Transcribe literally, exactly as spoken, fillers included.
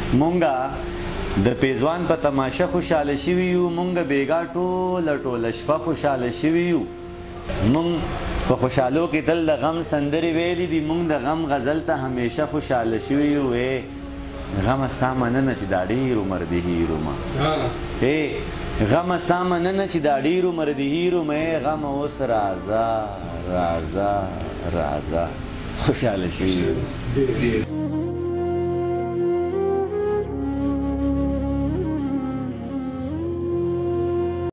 مونږه د پیزوان په تماشه خوشحاله شوي یو، مونږ بیګا ټوله ټوله شپه خوشحاله شوي یو. مونږ په خوشحالو کې تل د غم سندرې ویلي دي، مونږ د غم غزل ته همیشه خوشحاله شوي یو. ای غم ستا مننه چې دا ډېر عمر د هیرو ما، ای غم ستا مننه چې دا ډېر عمر د هیرو ما، ای غم اوس راځه راځه راځه خوشحاله شوي یو.